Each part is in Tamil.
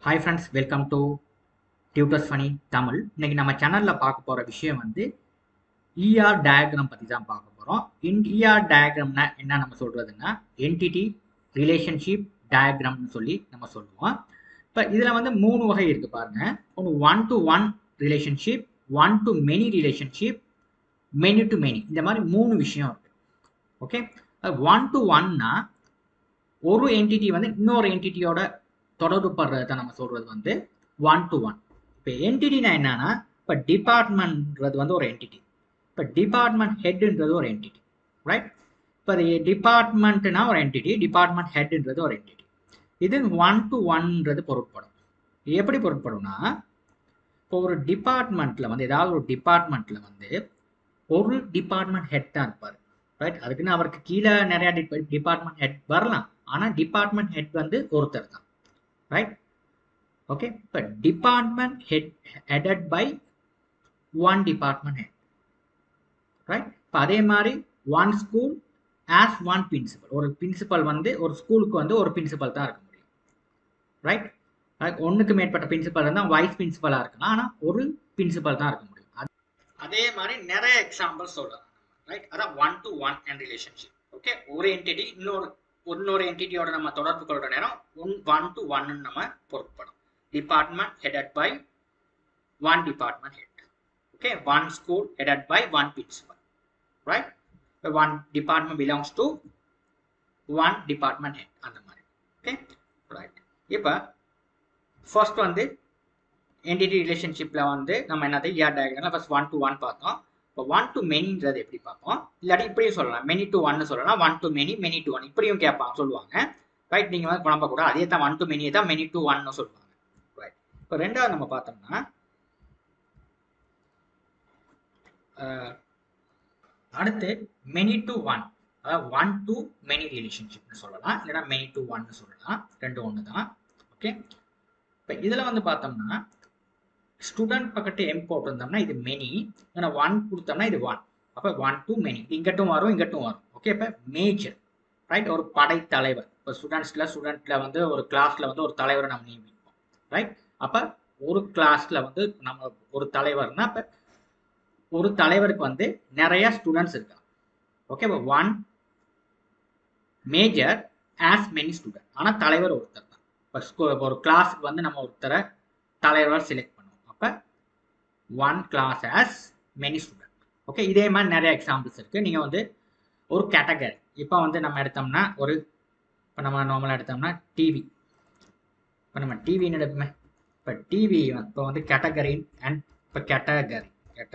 Hi friends, welcome to Tutors Funny Tamil. இன்னைக்கு நம்ம சேனல்ல பார்க்க போற விஷயம் வந்து ER டயக்ராம் பத்தி தான் பார்க்க போறோம். ER டயக்ராம்னா என்ன நம்ம சொல்றதுன்னா என்டிட்டி ரிலேஷன்ஷிப் டயக்ராம்னு சொல்லி நம்ம சொல்லுவோம். இப்போ இதுல வந்து மூணு வகை இருக்கு பாருங்க. ஒன்று one to one relationship, one to many relationship, many to many, இந்த மாதிரி மூணு விஷயம் இருக்கு. ஓகே, ஒன் டு ஒன்னா ஒரு என்டிட்டி வந்து இன்னொரு என்டிட்டியோட தொடர்பு படுறத நம்ம சொல்றது வந்து ஒன் டு ஒன். இப்போ என்டிட்டினா என்னன்னா, இப்போ டிபார்ட்மெண்ட்ன்றது வந்து ஒரு என்டிட்டி, இப்போ டிபார்ட்மெண்ட் ஹெட்ன்றது ஒரு என்டிட்டி, ரைட்? இப்போ டிபார்ட்மெண்ட்னா ஒரு என்டிட்டி, டிபார்ட்மெண்ட் ஹெட்ன்றது ஒரு என்டிட்டி. இது ஒன் டு ஒன்ன்றது பொருட்படும். எப்படி பொருட்படும்னா, இப்போ ஒரு டிபார்ட்மெண்ட்ல வந்து ஏதாவது ஒரு டிபார்ட்மெண்ட்ல வந்து ஒரு டிபார்ட்மெண்ட் ஹெட் தான் இருப்பார், ரைட்? அதுக்குன்னு அவருக்கு கீழே நிறைய டிபார்ட்மெண்ட் ஹெட் வரலாம், ஆனால் டிபார்ட்மெண்ட் ஹெட் வந்து ஒருத்தர் தான், ரைட்? ஓகே, இப்போ department headed by one department head, right? இப்போ அதே மாதிரி one school as one principal. ஒரு பிரின்சிபல் வந்து ஒரு ஸ்கூலுக்கு வந்து ஒரு பிரின்சிபல் தான் இருக்க முடியும், ரைட்? ஒன்றுக்கு மேற்பட்ட பிரின்சிபல் இருந்தால் வைஸ் பிரின்சிபலாக இருக்கலாம், ஆனால் ஒரு பிரின்சிபல் தான் இருக்க முடியும். அதே மாதிரி நிறைய எக்ஸாம்பிள் சொல்லலாம், ரைட்? அதான் one to one and relationship. Okay, ஒரு என்டிட்டி இன்னொரு என்டிட்டியோட நம்ம தொடர்பு கொள்ற நேரம் ஒன் டு ஒன் நம்ம பொருட்படும். Department headed by one department head. Okay, one school headed by one principal, right? The one department belongs to one department head. அந்த மாதிரி. Okay, right. இப்போ first வந்து entity relationshipல வந்து நம்ம என்னது ER diagramல first one to one பார்த்தோம். இப்போ one to manyன்றது எப்படி பார்ப்போம், இல்லாட்டி இப்படியும் சொல்லலாம், many to one சொல்லலாம், one to many, many to one இப்படியும் கேட்பாங்க, சொல்லுவாங்க, ரைட்? நீங்க வந்து குழம்ப கூட அதே தான் one to many தான் many to one சொல்லுவாங்க. இப்போ ரெண்டாவது நம்ம பார்த்தோம்னா அடுத்து மெனி டு ஒன், அதாவது ஒன் டு மெனி ரிலேஷன்ஷிப்னு சொல்லலாம், இல்லைனா மெனி டு ஒன்னு சொல்லலாம், ரெண்டு ஒன்று தான். ஓகே, இப்போ இதில் வந்து பார்த்தோம்னா ஸ்டூடெண்ட் பக்கத்து எம் போட்டிருந்தோம்னா இது மெனி, ஏன்னா ஒன் கொடுத்தோம்னா இது ஒன், அப்போ ஒன் டு மெனி, இங்கட்டும் வரும் இங்கட்டும் வரும். ஓகே, இப்போ மேஜர், ரைட்? ஒரு படை தலைவர். இப்போ ஸ்டூடெண்ட்ல வந்து ஒரு கிளாஸ்ல வந்து ஒரு தலைவரை நம்ம நியமிப்போம், ரைட்? அப்போ ஒரு கிளாஸ்ல வந்து நம்ம ஒரு தலைவர்னா இப்போ ஒரு தலைவருக்கு வந்து நிறைய ஸ்டூடெண்ட்ஸ் இருக்காங்க. Okay, one major has many student, ஆனால் தலைவர் ஒருத்தர் தான். இப்போ ஒரு கிளாஸுக்கு வந்து நம்ம ஒருத்தரை தலைவர் செலக்ட் பண்ணுவோம், அப்போ one class has many student. Okay, இதே மாதிரி நிறைய எக்ஸாம்பிள்ஸ் இருக்கு. நீங்க வந்து ஒரு கேட்டகரி, இப்போ வந்து நம்ம எடுத்தோம்னா இப்போ நம்ம நார்மலாக எடுத்தோம்னா டிவி, இப்போ நம்ம டிவின்னு எடுப்போமே, இப்போ டிவி இப்போ வந்து கேட்டகரி அண்ட் இப்போ கேட்டகரி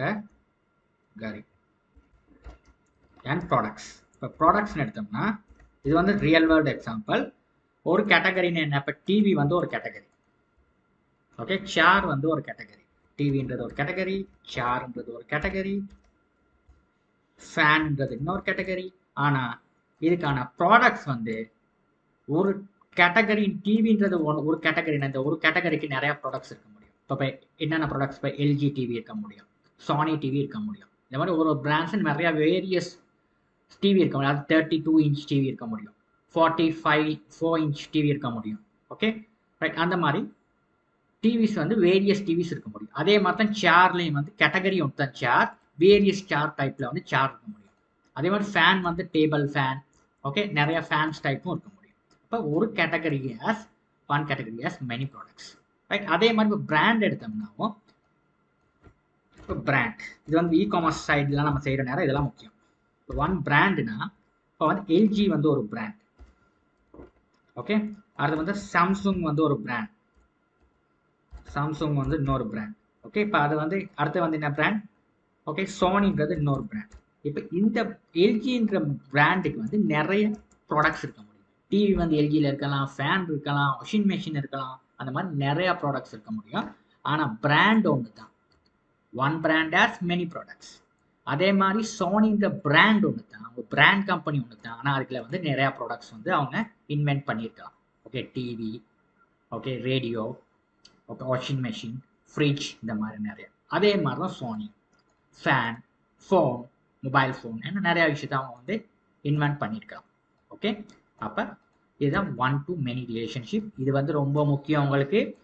அண்ட் ப்ராடக்ட்ஸ். இப்போ ப்ராடக்ட்ஸ்னு எடுத்தோம்னா இது வந்து ரியல் வேர்ல்டு எக்ஸாம்பிள். ஒரு கேட்டகரின்னு என்ன, இப்போ டிவி வந்து ஒரு கேட்டகரி. ஓகே, சேர் வந்து ஒரு கேட்டகரி, டிவின்றது ஒரு கேட்டகரி, சேர்ன்றது ஒரு கேட்டகரி, ஃபேன்ன்றது இன்னொரு கேட்டகரி. ஆனால் இதுக்கான ப்ராடக்ட்ஸ் வந்து ஒரு கேட்டகரி, டிவின்றது ஒரு கேட்டகரி, இந்த ஒரு கேட்டகரிக்கு நிறைய ப்ராடக்ட்ஸ் இருக்க முடியும். இப்போ என்னென்ன ப்ராடக்ட்ஸ், இப்போ எல்ஜி டிவி இருக்க முடியும், சோனி டிவி இருக்க முடியும், இந்த மாதிரி ஒரு பிராண்ட்ஸ் நிறைய வேரியஸ் டிவி இருக்க முடியும். அது 32 இன்ச் டிவி இருக்க முடியும், 4 இன்ச் டிவி இருக்க முடியும். Okay, right? அந்த மாதிரி டிவிஸ் வந்து வேரியஸ் டிவிஸ் இருக்க முடியும். அதே மாதிரி தான் சேர்லையும் வந்து கேட்டகரி ஒன்று தான் சேர், வேரியஸ் சேர் டைப்ல வந்து சேர் இருக்க முடியும். அதே மாதிரி ஃபேன் வந்து டேபிள் ஃபேன், ஓகே, நிறைய ஃபேன்ஸ் டைப்பும் இருக்க முடியும். இப்போ ஒரு category has one category has many products, right? அதே மாதிரி இப்போ பிராண்ட் எடுத்தோம்னாவும், இப்போ பிராண்ட் இது வந்து இ-காமர்ஸ் சைட்லாம் நம்ம செய்கிற நேரம் இதெல்லாம் முக்கியம். இப்போ ஒன் பிராண்டுனா இப்போ வந்து எல்ஜி வந்து ஒரு பிராண்ட். ஓகே, அடுத்து வந்து சாம்சங் வந்து ஒரு பிராண்ட், சாம்சங் வந்து இன்னொரு பிராண்ட். ஓகே, இப்போ அது வந்து அடுத்து வந்து என்ன பிராண்ட், ஓகே, சோனின்றது இன்னொரு பிராண்ட். இப்போ இந்த எல்ஜின்ற பிராண்டுக்கு வந்து நிறைய ப்ராடக்ட்ஸ் இருக்க முடியும். டிவி வந்து எல்ஜியில் இருக்கலாம், ஃபேன் இருக்கலாம், வாஷிங் மிஷின் இருக்கலாம், அந்த மாதிரி நிறைய ப்ராடக்ட்ஸ் இருக்க முடியும். ஆனால் பிராண்ட் ஒன்று தான், one brand has many products. அதே மாதிரி சோனின்ற பிராண்ட் ஒன்று தான், அவங்க பிராண்ட் கம்பெனி ஒன்று தான், ஆனால் அதுக்குள்ள வந்து நிறைய ப்ராடக்ட்ஸ் வந்து அவங்க இன்வென்ட் பண்ணியிருக்கலாம். Okay, TV, okay, radio, okay, washing machine, fridge, இந்த மாதிரி நிறைய. அதே மாதிரி தான் Sony fan, phone, mobile phone, என்ன நிறைய விஷயத்த அவங்க வந்து இன்வென்ட் பண்ணியிருக்கலாம். ஓகே, அப்போ இதுதான் ஒன் டு மெனி ரிலேஷன்ஷிப். இது வந்து ரொம்ப முக்கியம் உங்களுக்கு.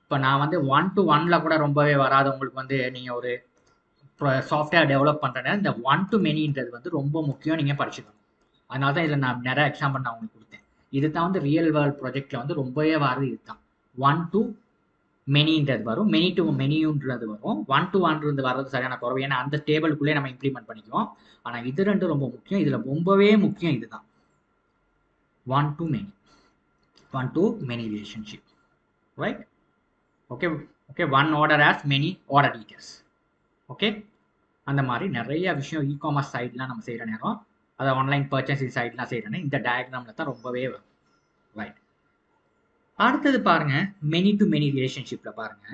இப்போ நான் வந்து 1 to 1ல கூட ரொம்பவே வராது உங்களுக்கு வந்து நீங்கள் ஒரு சாஃப்ட்வேர் டெவலப் பண்ணுறேன்னா இந்த 1 to manyன்றது வந்து ரொம்ப முக்கியம் நீங்கள் படிச்சுக்கணும். அதனால தான் இதில் நான் நிறைய எக்ஸாம்பிள் நான் உங்களுக்கு கொடுத்தேன். இது தான் வந்து ரியல் வேர்ல்ட் ப்ராஜெக்டில் வந்து ரொம்பவே வர்றது இதுதான். 1 to manyன்றது வரும், many to manyன்றது வரும். 1 to 1 வர்றது சரியான குறவு, ஏன்னா அந்த டேபிளுக்குள்ளே நம்ம இம்ப்ளிமெண்ட் பண்ணிக்குவோம். ஆனால் இது ரெண்டும் ரொம்ப முக்கியம். இதில் ரொம்பவே முக்கியம் இதுதான் 1 to many, 1 to many relationship, right? Okay, one order has many order details. Okay, அந்த மாதிரி நிறைய விஷயம் இ-காமர்ஸ் சைட்லாம் நம்ம செய்கிற நேரம், அதை ஆன்லைன் பர்ச்சேசிங் சைட்லாம் செய்கிறேன்னு இந்த டயக்ராமில் தான் ரொம்பவே வரும், ரைட்? அடுத்தது பாருங்க, மெனி டு மெனி ரிலேஷன்ஷிப்பில் பாருங்க,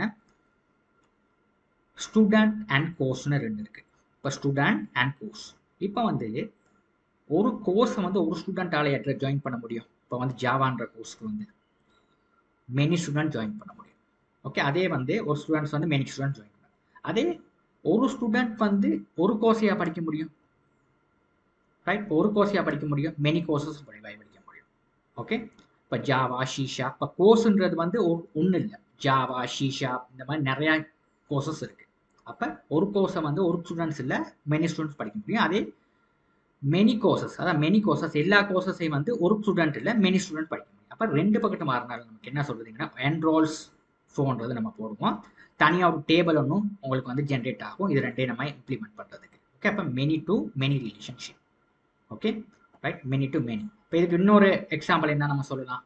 ஸ்டூடெண்ட் அண்ட் கோர்ஸ்னு ரெண்டு இருக்கு. இப்போ ஸ்டூடெண்ட் அண்ட் கோர்ஸ், இப்போ வந்து ஒரு கோர்ஸை வந்து ஒரு ஸ்டூடெண்ட்டால் ஜாயின் பண்ண முடியும். இப்போ வந்து ஜாவான்ற கோர்ஸ்க்கு வந்து மெனி ஸ்டூடெண்ட் ஜாயின் பண்ண முடியும். ஓகே, அதே வந்து ஒரு ஸ்டூடெண்ட்ஸ் வந்து மெனி ஸ்டூடெண்ட் ஜாயின் பண்ண, அதே ஒரு ஸ்டூடெண்ட் வந்து ஒரு கோர்ஸையாக படிக்க முடியும், ரைட்? ஒரு கோர்ஸையாக படிக்க முடியும், மெனி கோர்சஸ் படிக்க முடியும். ஓகே, இப்போ ஜாவா, ஷீஷா, இப்போ கோர்ஸுன்றது வந்து ஒன்றும் இல்லை, ஜாவா, ஷீஷா இந்த மாதிரி நிறையா கோர்சஸ் இருக்குது. அப்போ ஒரு கோர்ஸை வந்து ஒரு ஸ்டூடெண்ட்ஸ் இல்லை மெனி ஸ்டூடெண்ட்ஸ் படிக்க முடியும். அதே மெனி கோர்சஸ், அதாவது மெனி கோர்சஸ் எல்லா கோர்சஸையும் வந்து ஒரு ஸ்டூடெண்ட் இல்லை மெனி ஸ்டூடெண்ட் படிக்க முடியும். அப்போ ரெண்டு பக்கத்து மாறினாலும் நமக்கு என்ன சொல்றதுங்கன்னா என்ரோல்ஸ் ஃபோன்றது நம்ம போடுவோம், தனியாக ஒரு டேபிள் ஒன்றும் உங்களுக்கு வந்து ஜென்ரேட் ஆகும். இது ரெண்டையும் நம்ம இம்ப்ளிமெண்ட் பண்ணுறதுக்கு. ஓகே, அப்போ many to many relationship. Okay, right, many to many. இப்போ இதுக்கு இன்னொரு எக்ஸாம்பிள் என்ன நம்ம சொல்லலாம்,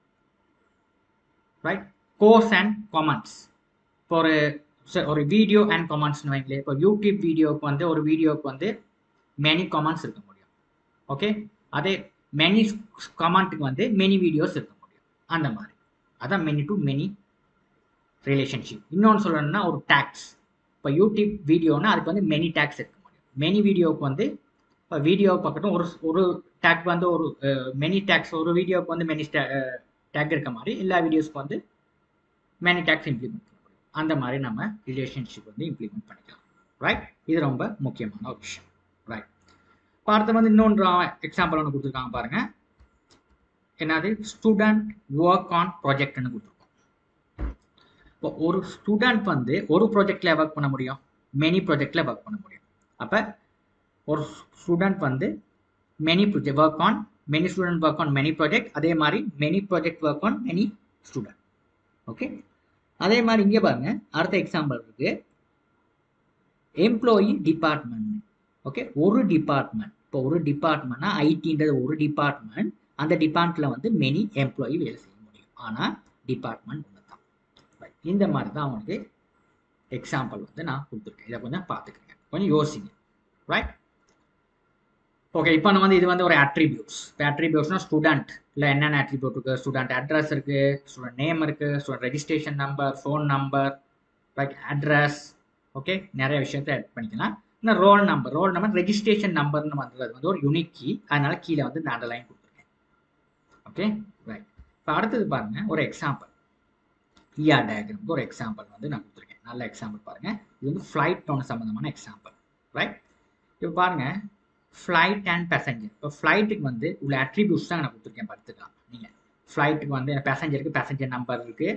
ரைட்? Course and comments. இப்போ ஒரு வீடியோ அண்ட் கமெண்ட்ஸ்னு வைங்களேன். இப்போ யூடியூப் வீடியோவுக்கு வந்து ஒரு வீடியோவுக்கு வந்து மெனி கமெண்ட்ஸ் இருக்க முடியும். ஓகே, அதே மெனி கமெண்ட்டுக்கு வந்து மெனி வீடியோஸ் இருக்க முடியும். அந்த மாதிரி அதான் மெனி டு மெனி ரிலேஷன்ஷிப். இன்னொன்று சொல்லணும்னா ஒரு டேக்ஸ். இப்போ யூடியூப் வீடியோனா அதுக்கு வந்து மெனி டேக்ஸ் இருக்க முடியும். மெனி வீடியோவுக்கு வந்து இப்போ வீடியோ பக்கட்டும் ஒரு டேக் வந்து ஒரு மெனி டேக்ஸ், ஒரு வீடியோவுக்கு வந்து மெனி டேக் இருக்க மாதிரி எல்லா வீடியோஸ்க்கு வந்து மெனி டேக்ஸ் இம்ப்ளிமெண்ட் பண்ண முடியும். அந்த மாதிரி நம்ம ரிலேஷன்ஷிப் வந்து இம்ப்ளிமெண்ட் பண்ணிக்கலாம், ரைட்? இது ரொம்ப முக்கியமான ஒரு விஷயம், ரைட்? இப்போ அடுத்து வந்து இன்னொன்று எக்ஸாம்பிள் ஒன்று கொடுத்துருக்காங்க பாருங்க, என்னது? ஸ்டூடெண்ட் ஒர்க் ஆன் ப்ராஜெக்ட்னு கொடுத்துருக்கோம். இப்போ ஒரு ஸ்டூடெண்ட் வந்து ஒரு ப்ராஜெக்ட்ல ஒர்க் பண்ண முடியும், மெனி ப்ராஜெக்ட்ல ஒர்க் பண்ண முடியும். அப்போ ஒரு ஸ்டூடெண்ட் வந்து many project work on, many student work on many project, அதே மாதிரி many project work on many student. Okay, அதே மாதிரி இங்கே பாருங்க, அடுத்த எக்ஸாம்பிள் இருக்கு, எம்ப்ளாயி டிபார்ட்மெண்ட். ஓகே, ஒரு டிபார்ட்மெண்ட், இப்போ ஒரு டிபார்ட்மெண்ட்னா ஐடின்றது ஒரு டிபார்ட்மெண்ட், அந்த டிபார்ட்மெண்ட்ல வந்து மெனி எம்ப்ளாயி வேலை செய்ய முடியும், ஆனால் டிபார்ட்மெண்ட் ஒன்று தான். இந்த மாதிரி தான் அவங்களுக்கு எக்ஸாம்பிள் வந்து நான் கொடுத்துருக்கேன். இதை கொஞ்சம் பார்த்துக்கங்க, கொஞ்சம் யோசிங்க, ரைட்? ஓகே, இப்போ நம்ம வந்து இது வந்து ஒரு அட்ரிபியூட்ஸ். இப்போ அட்ரிபியூட்ஸ்னா ஸ்டூடெண்ட் இல்லை என்னென்ன அட்ரிபியூட் இருக்குது, ஸ்டூடெண்ட் அட்ரஸ் இருக்குது, ஸ்டூடெண்ட் நேம் இருக்குது, student registration number, phone number, right, address. Okay, நிறைய விஷயத்தை ஆட் பண்ணிக்கலாம். இன்னும் ரோல் நம்பர் ரெஜிஸ்ட்ரேஷன் நம்பர்னு வந்து ஒரு யூனிக் கீ, அதனால கீழே வந்து இந்த அண்டர்லைன் கொடுத்துருக்கேன். Okay, right. இப்போ அடுத்தது பாருங்க, ஒரு எக்ஸாம்பிள் ER டயக்ராமுக்கு ஒரு எக்ஸாம்பிள் வந்து நான் கொடுத்துருக்கேன். நல்ல எக்ஸாம்பிள் பாருங்க, இது வந்து ஃப்ளைட் ஒன்று சம்மந்தமான எக்ஸாம்பிள், ரைட்? இப்போ பாருங்க, ஃப்ளைட் அண்ட் பேசஞ்சர். இப்போ ஃப்ளைட்டுக்கு வந்து உள்ள அட்ரிபியூட்ஸ் தான் நான் கொடுத்துருக்கேன், பார்த்துக்கலாம் நீங்கள். ஃப்ளைட்டுக்கு வந்து பேசஞ்சருக்கு பேசஞ்சர் நம்பர் இருக்குது,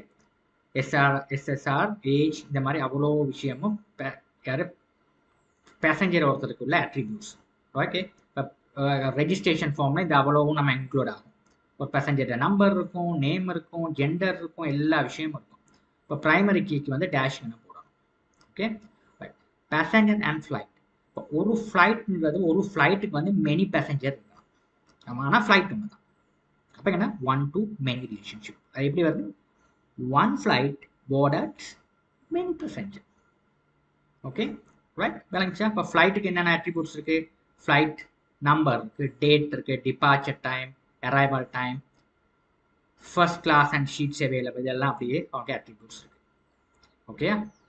SSR ஏஜ், இந்த மாதிரி அவ்வளோ விஷயமும் யார் பேசஞ்சர் ஒருத்தருக்கு உள்ள அட்ரிபியூட்ஸ். ஓகே, இப்போ ரெஜிஸ்ட்ரேஷன் ஃபார்மில் இந்த அவ்வளோவும் நம்ம இன்க்ளூட் ஆகும். ஒரு பேசஞ்சர் நம்பர் இருக்கும், நேம் இருக்கும், ஜெண்டர் இருக்கும், எல்லா விஷயமும் இருக்கும். இப்போ ப்ரைமரி கீக்கு வந்து டேஷ் என்ன போடணும். Okay, passenger and flight. இப்போ ஒரு ஃப்ளைட்ன்றது ஒரு ஃப்ளைட்டுக்கு வந்து மெனி பேசஞ்சர் இருக்கலாம், ஆமாம், ஆனால் ஃப்ளைட் ஒன்று தான். அப்போ என்ன 1 to many ரிலேஷன்ஷிப். அது எப்படி வருது? One flight boarded many passenger. Okay, right, விளங்குச்சா? இப்போ ஃப்ளைட்டுக்கு என்னென்ன அட்ரிபியூட்ஸ் இருக்குது? ஃப்ளைட் நம்பர் இருக்குது, டேட் இருக்குது, departure time, arrival time, first class and seats available, இதெல்லாம் அப்படியே ஓகே அட்ரிபியூட்ஸ் இருக்கு. ஓகே,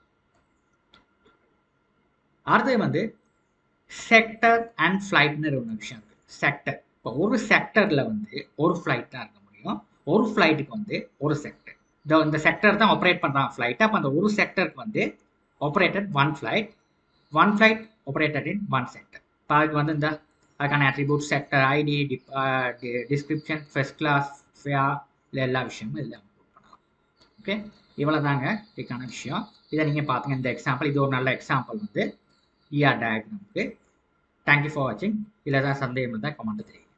அடுத்தது வந்து செக்டர் அண்ட் ஃப்ளைட்னு ஒரு விஷயம் இருக்கு. செக்டர், இப்போ ஒரு செக்டர்ல வந்து ஒரு ஃப்ளைட் தான் இருக்க முடியும், ஒரு ஃப்ளைட்டுக்கு வந்து ஒரு செக்டர். இந்த செக்டர் தான் ஆப்ரேட் பண்ணுறாங்க ஃப்ளைட். அப்போ அந்த ஒரு செக்டருக்கு வந்து operated one flight operated in one sector. இப்போ அதுக்கு வந்து இந்த அதுக்கான attribute sector ID, description, first class, fare, இல்லை எல்லா விஷயமும் இதில் இன்க்ளூட் பண்ணலாம். ஓகே, இவ்வளோதாங்க இதுக்கான விஷயம். இதை நீங்கள் பார்த்துங்க. இந்த எக்ஸாம்பிள் இது ஒரு நல்ல எக்ஸாம்பிள் வந்து ER டயக்ராமுக்கு. தேங்க்யூ ஃபார் வாட்சிங். இதில் தான் சந்தேகம் இருந்தால் கமெண்ட் தெரியும்.